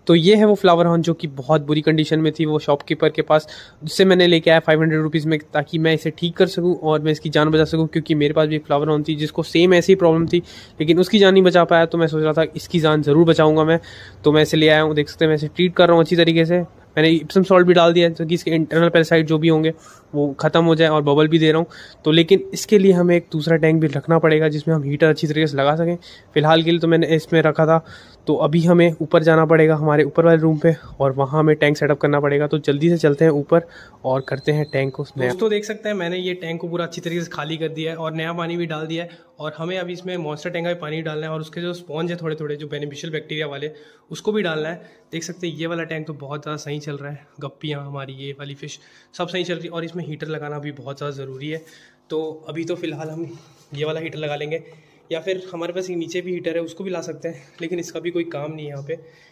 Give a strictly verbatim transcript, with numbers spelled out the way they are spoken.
तो ये है वो फ्लावर हॉर्न जो कि बहुत बुरी कंडीशन में थी वो शॉपकीपर के पास, जिससे मैंने लेके आया फाइव हंड्रेड रुपीज़ में, ताकि मैं इसे ठीक कर सकूं और मैं इसकी जान बचा सकूं। क्योंकि मेरे पास भी एक फ्लावर हॉर्न थी जिसको सेम ऐसी प्रॉब्लम थी, लेकिन उसकी जान नहीं बचा पाया, तो मैं सोच रहा था इसकी जान ज़रूर बचाऊंगा मैं। तो मैं इसे ले आया हूँ, देख सकते हैं मैं इसे ट्रीट कर रहा हूँ अच्छी तरीके से। मैंने इप्सम सॉल्ट भी डाल दिया है ताकि इसके इंटरनल पैरासाइट जो भी होंगे वो ख़त्म हो जाए, और बबल भी दे रहा हूँ। तो लेकिन इसके लिए हमें एक दूसरा टैंक भी रखना पड़ेगा जिसमें हम हीटर अच्छी तरीके से लगा सकें। फ़िलहाल के लिए तो मैंने इसमें रखा था, तो अभी हमें ऊपर जाना पड़ेगा हमारे ऊपर वाले रूम पे, और वहाँ हमें टैंक सेटअप करना पड़ेगा। तो जल्दी से चलते हैं ऊपर और करते हैं टैंक को नया। दोस्तों देख सकते हैं मैंने ये टैंक को पूरा अच्छी तरीके से खाली कर दिया है और नया पानी भी डाल दिया है, और हमें अभी इसमें मॉन्स्टर टैंक का भी पानी डालना है, और उसके जो स्पॉन्ज है थोड़े थोड़े जो बेनिफिशियल बैक्टीरिया वाले, उसको भी डालना है। देख सकते हैं ये वाला टैंक तो बहुत ज़्यादा सही चल रहा है, गप्पियाँ हमारी ये वाली फ़िश सब सही चल रही है, और इसमें हीटर लगाना भी बहुत ज़्यादा ज़रूरी है। तो अभी तो फ़िलहाल हम ये वाला हीटर लगा लेंगे, या फिर हमारे पास नीचे भी हीटर है उसको भी ला सकते हैं, लेकिन इसका भी कोई काम नहीं है यहाँ पे,